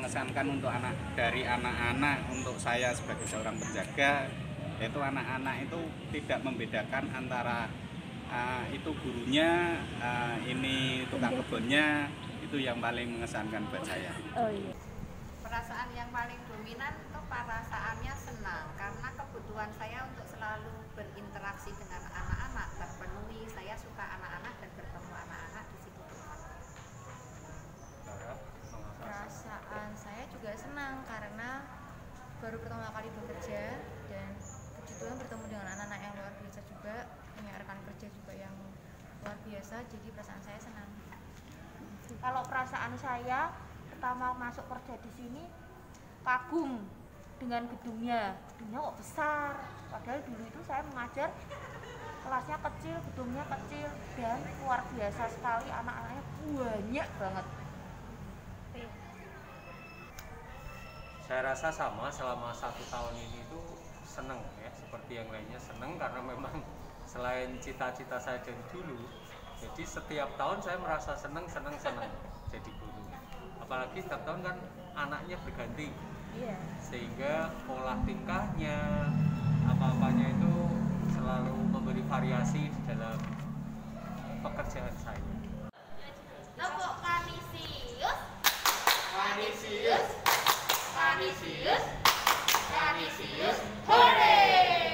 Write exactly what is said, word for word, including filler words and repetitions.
mengesankan untuk anak dari anak-anak untuk saya sebagai seorang penjaga, yaitu anak-anak itu tidak membedakan antara uh, itu gurunya, uh, ini tukang kebunnya, itu yang paling mengesankan buat saya. Oh iya. Perasaan yang paling dominan itu perasaannya senang karena kebutuhan saya untuk selalu berinteraksi dengan anak-anak terpenuhi. Saya suka anak-anak dan bertemu anak-anak di situ. Perasaan saya juga senang karena baru pertama kali bekerja dan puji Tuhan bertemu dengan anak-anak yang luar biasa juga, punya rekan kerja juga yang luar biasa, jadi perasaan saya senang. Kalau perasaan saya pertama masuk kerja di sini kagum dengan gedungnya, gedungnya kok besar. Padahal dulu itu saya mengajar kelasnya kecil, gedungnya kecil, dan luar biasa sekali, anak-anaknya banyak banget. Saya rasa sama, selama satu tahun ini tuh seneng ya, seperti yang lainnya seneng karena memang selain cita-cita saya dari dulu, jadi setiap tahun saya merasa seneng seneng seneng jadi guru. Apalagi setiap tahun kan anaknya berganti, Iya. sehingga pola tingkahnya, apa-apanya itu selalu memberi variasi di dalam pekerjaan saya. Tepuk Kanisius, Kanisius, Kanisius, Kanisius, hore!